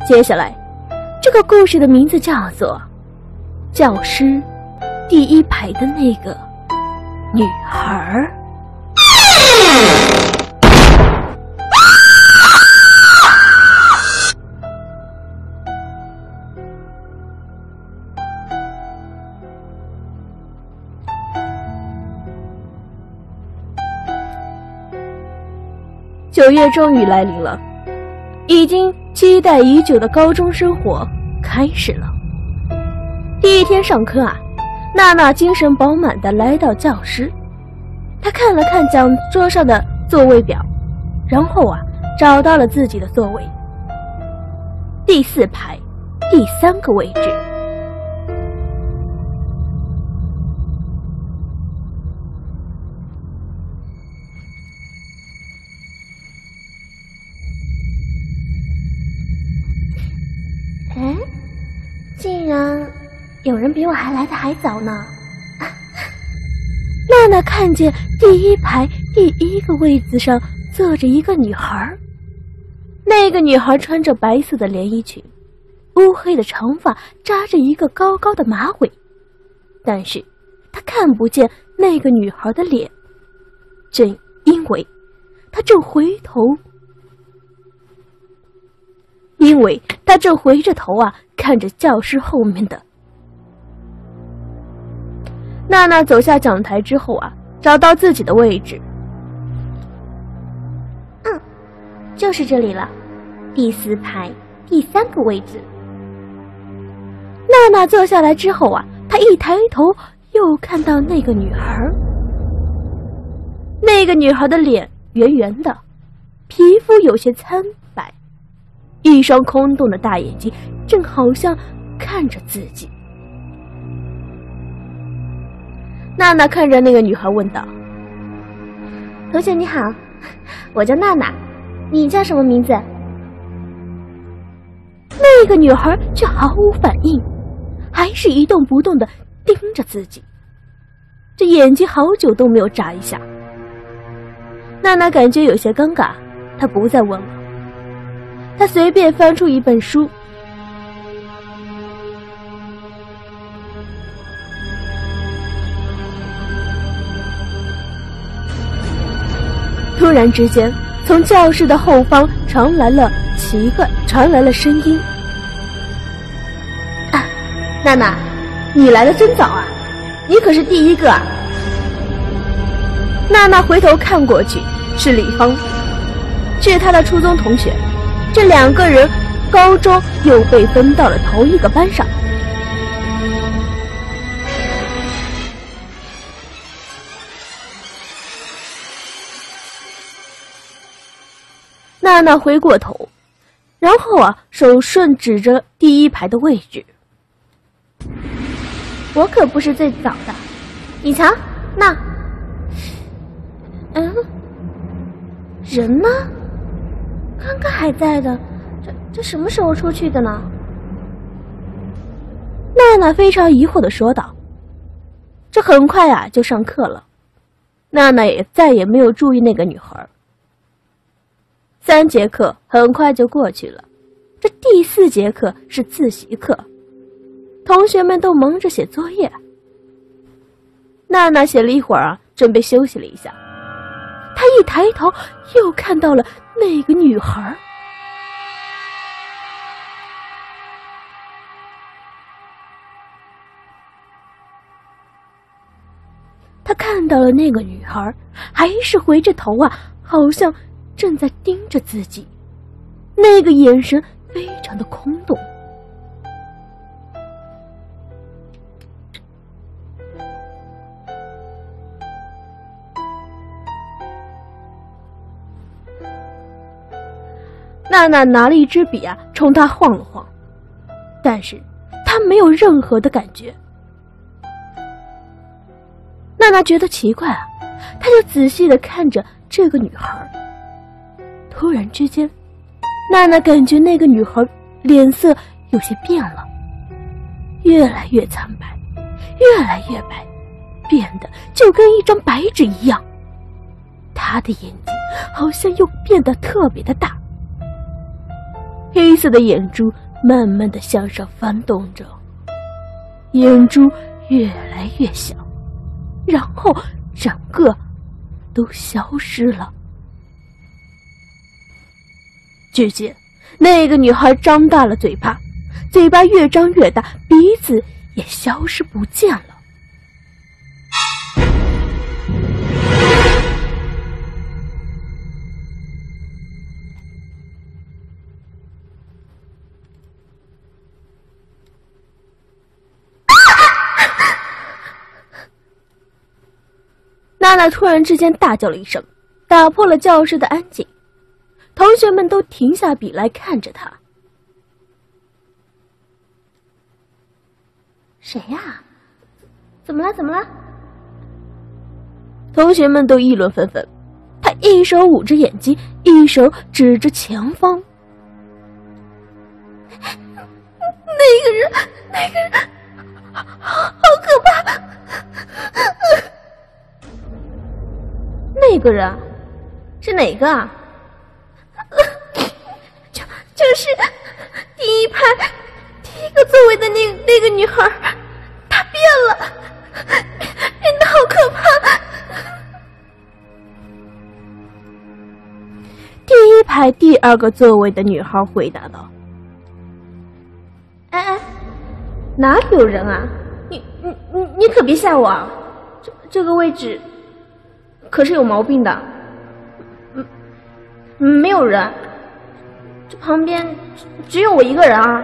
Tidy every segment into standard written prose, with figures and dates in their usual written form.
接下来，这个故事的名字叫做《教师第一排的那个女孩》。9月终于来临了，已经期待已久的高中生活开始了。第一天上课啊，娜娜精神饱满地来到教室，她看了看讲桌上的座位表，然后啊找到了自己的座位，第4排第3个位置。 哎，竟然有人比我还来得还早呢！ 娜娜看见第1排第1个位子上坐着一个女孩，那个女孩穿着白色的连衣裙，乌黑的长发扎着一个高高的马尾，但是她看不见那个女孩的脸，正因为她正回着头啊看着教室后面的。娜娜走下讲台之后啊，找到自己的位置。 就是这里了，第4排第3个位置。 娜娜坐下来之后啊，她一抬头又看到那个女孩。那个女孩的脸圆圆的，皮肤有些苍白，一双空洞的大眼睛正好像看着自己。娜娜看着那个女孩问道：“ 同学你好，我叫娜娜，你叫什么名字？” 那个女孩却毫无反应，还是一动不动地盯着自己，这眼睛好久都没有眨一下。娜娜感觉有些尴尬，她不再问了。她随便翻出一本书，突然之间，从教室的后方传来了声音：“ 啊，娜娜，你来的真早啊，你可是第1个啊！” 娜娜回头看过去，是李芳，是她的初中同学。这2个人高中又被分到了同一个班上。娜娜回过头，然后啊，手顺指着第1排的位置：“ 我可不是最早的，你瞧，那……人呢？刚刚还在的，这什么时候出去的呢？” 娜娜非常疑惑地说道。这很快啊就上课了，娜娜也再也没有注意那个女孩。3节课很快就过去了，这第4节课是自习课，同学们都忙着写作业。娜娜写了一会儿啊，准备休息了一下，她一抬头又看到了那个女孩。她看到了那个女孩还是回着头啊，好像正在盯着自己，那个眼神非常的空洞。娜娜拿了一支笔啊，冲他晃了晃，但是他没有任何的感觉。娜娜觉得奇怪啊，她就仔细地看着这个女孩。突然之间，娜娜感觉那个女孩脸色有些变了，越来越苍白，越来越白，变得就跟一张白纸一样。她的眼睛好像又变得特别的大。 黑色的眼珠慢慢的向上翻动着，眼珠越来越小，然后整个都消失了。只见那个女孩张大了嘴巴，嘴巴越张越大，鼻子也消失不见了。娜娜突然之间大叫了一声，打破了教室的安静。同学们都停下笔来看着她。 谁呀？怎么了？怎么了？ 同学们都议论纷纷。她一手捂着眼睛，一手指着前方。 那个人，好可怕！ 那个人是哪个啊？ 就是第一排第一个座位的那个女孩，她变了，变得好可怕。 第一排第二个座位的女孩回答道：“ 哎，哪里有人啊？你可别吓我啊！这个位置可是有毛病的。没有人，这旁边只有我一个人啊。”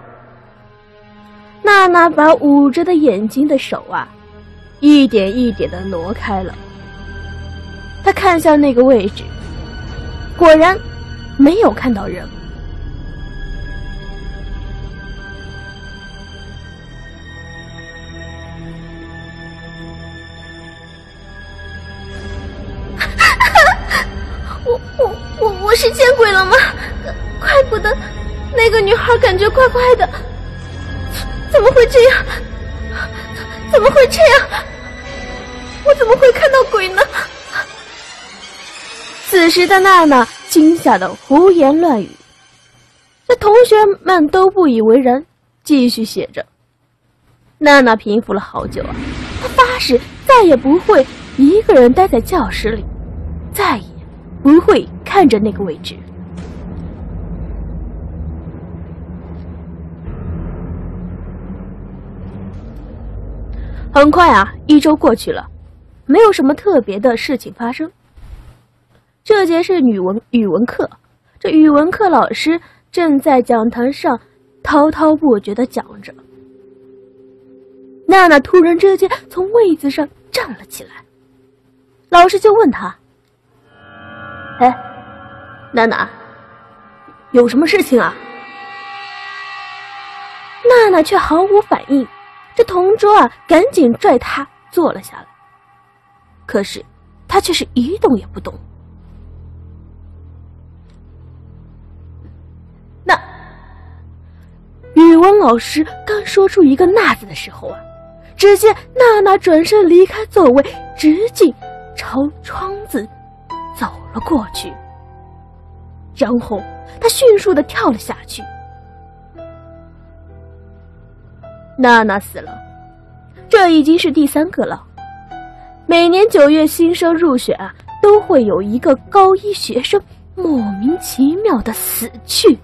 娜娜把捂着的眼睛的手啊，一点一点的挪开了。她看向那个位置，果然没有看到人。 我是见鬼了吗？怪不得那个女孩感觉怪怪的，怎么会这样？怎么会这样？我怎么会看到鬼呢？ 此时的娜娜惊吓得胡言乱语，这同学们都不以为然，继续写着。娜娜平复了好久啊，她发誓再也不会一个人待在教室里，再也不会看着那个位置。很快啊，1周过去了，没有什么特别的事情发生。这节是语文课，这语文课老师正在讲台上滔滔不绝地讲着。娜娜突然之间从位子上站了起来，老师就问她：“哎，娜娜，有什么事情啊？”娜娜却毫无反应，这同桌啊赶紧拽她坐了下来，可是她却是一动也不动。语文老师刚说出一个“那”字的时候啊，只见娜娜转身离开座位，直径朝窗子走了过去，然后她迅速地跳了下去。娜娜死了，这已经是第3个了。每年9月新生入学啊，都会有一个高一学生莫名其妙的死去。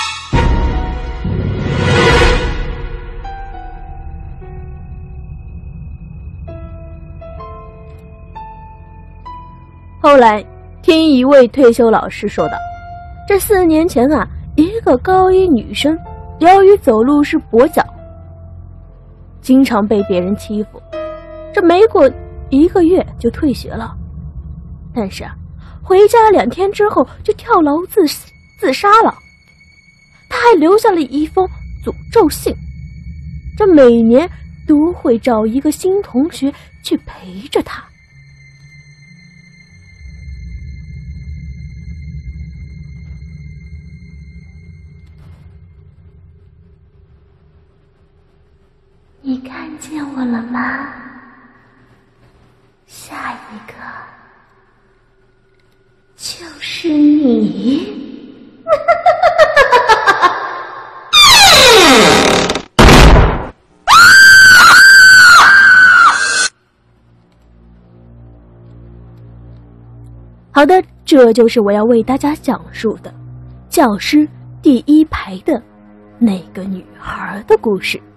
后来听一位退休老师说道，这4年前啊，一个高一女生由于走路是跛脚，经常被别人欺负，这没过1个月就退学了。但是啊，回家2天之后就跳楼自杀了。他还留下了一封诅咒信，这每年都会找一个新同学去陪着他。 你看见我了吗？下一个就是你。 好的，这就是我要为大家讲述的教师第一排的那个女孩的故事。